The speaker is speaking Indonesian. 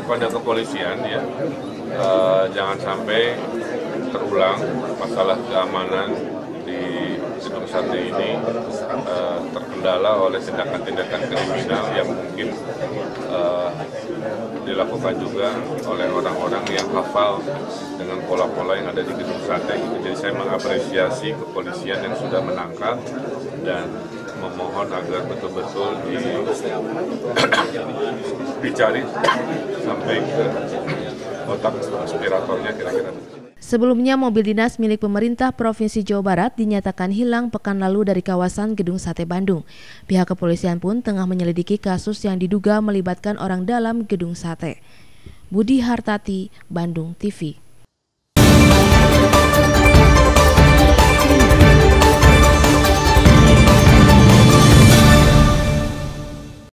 kepada kepolisian ya, jangan sampai terulang masalah keamanan di gedung sate ini terkendala oleh tindakan-tindakan kriminal yang mungkin dilakukan juga oleh orang-orang yang hafal dengan pola-pola yang ada di gedung sate. Jadi saya mengapresiasi kepolisian yang sudah menangkap dan memohon agar betul-betul dicari sampai ke otak konspiratornya kira-kira. Sebelumnya, mobil dinas milik pemerintah Provinsi Jawa Barat dinyatakan hilang pekan lalu dari kawasan Gedung Sate Bandung. Pihak kepolisian pun tengah menyelidiki kasus yang diduga melibatkan orang dalam Gedung Sate. Budi Hartati, Bandung TV.